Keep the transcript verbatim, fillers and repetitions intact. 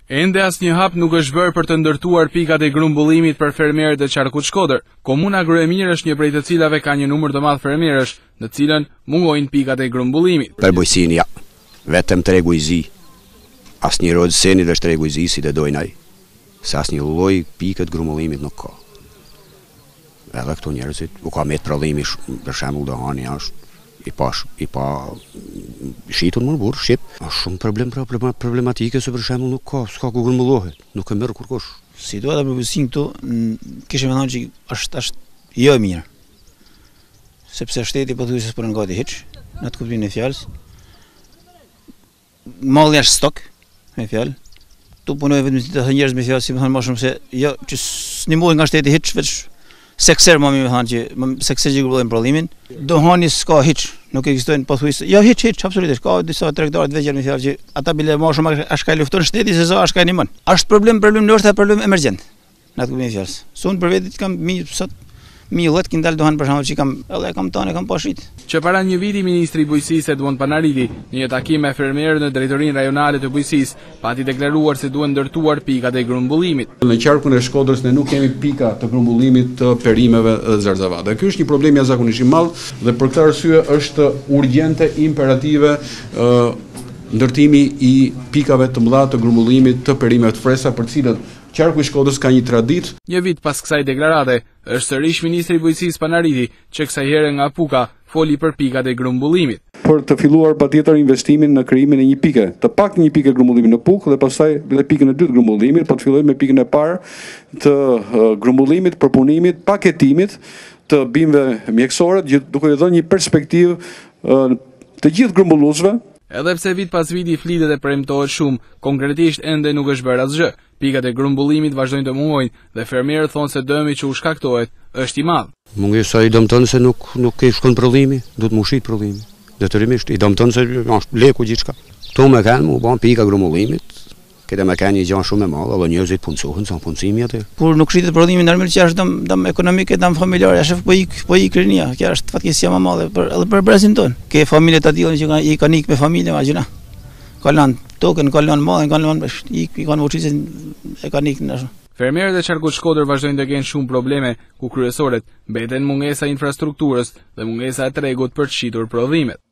Ende asnjë hap nuk është bërë për të ndërtuar pikat e grumbullimit për fermerët e Qarkut Shkodër. Komuna Gruemirë është një prej të cilave ka një numër të madh fermerësh, në cilën mungojnë pikat e grumbullimit. Për bujqësinë, ja, vetëm tregu i zi. Asnjë rodseni dhe tregu i zi si të dojnë ai. Se asnjë lloj pikët grumbullimit nuk ka. Edhe këto njerëzit u ka me të prodhimi, për shembull dohani është i pa i pa shitur më në burr, shqip. Është shumë problem problem problematike se për shembull nuk ka, s'ka ku grumbullohet, nuk e merr kurkush. Situata për bujqësinë këtu kishim thënë që është është jo e mirë. Sepse shteti pothuajse s'po ngati hiç, në të kuptimin e fjalës. Malli është stok, me fjalë. Tu punoj vetëm të njerëz me fjalë, si më thënë më shumë se jo që s'nimohen nga shteti hiç, veç sekser më më thënë që sekser që grumbullohen prodhimin. Dohani s'ka hiç, nuk ekzistojnë pothuajse. Jo hiç hiç absolutisht. Ka disa tregtarë të vegjël me fjalë që ata bile më shumë as ka lufton shteti se sa as ka animon. Është problem, problem ndoshta problem emergjent. Në atë kuptim fjalës. Son për vetë kam mi sot mi dhjetë që ndal dohan për shembull që kam edhe kam tonë kam pashit. Që para një viti ministri i bujqësisë Edmond Panariti në një takim me fermerët në drejtorinë rajonale të bujqësisë pati deklaruar se duhen ndërtuar pikat e grumbullimit. Në qarkun e Shkodrës ne nuk kemi pika të grumbullimit të perimeve dhe zarzavate. Ky është një problem jashtëzakonisht i madh dhe për këtë arsye është urgjente, imperative uh, ndërtimi i pikave të mëdha të grumbullimit të perimeve të freskëta për të cilët Qarku i Shkodrës ka një traditë. Një vit pas kësaj deklarate, është sërish ministri i bujqësisë Panariti, që kësaj here nga Puka foli për pikat e grumbullimit. Për të filluar patjetër investimin në krijimin e një pike, të pak një pike grumbullimit në Pukë dhe pastaj edhe pikën e dytë grumbullimit, po të fillojmë me pikën e parë të uh, grumbullimit, përpunimit, paketimit të bimëve mjekësore, duke i dhënë një perspektivë uh, të gjithë grumbulluesve. Edhe pse vit pas viti flitet e premtohet shumë, konkretisht ende nuk është bërë asgjë. Pikat e grumbullimit vazhdojnë të mungojnë dhe fermerët thonë se dëmi që u shkaktohet është i madh. Mungesa i dëmton se nuk nuk ke shkon prodhimi, do të mushit prodhimi. Detyrimisht i dëmton se është leku gjithçka. To më kanë u bën pika grumbullimit. Këtë më kanë një gjë shumë e madhe, edhe njerëzit puncohen, son puncimi atë. Kur nuk shitet prodhimi normal që është dëm dëm ekonomike, dëm familjare, është po ik po ik rinia. Kjo është fatkeqësia më e madhe për edhe për brezin ton. Ke familje të tilla që i kanë ik me familje, imagjino. Kalon tokën, kalon mallin, kalon ik, i kanë vuçicën e kanë ik në. Fermerët e Qarkut Shkodër vazhdojnë të kenë shumë probleme, ku kryesoret mbeten mungesa e infrastrukturës dhe mungesa e tregut për të shitur prodhimet.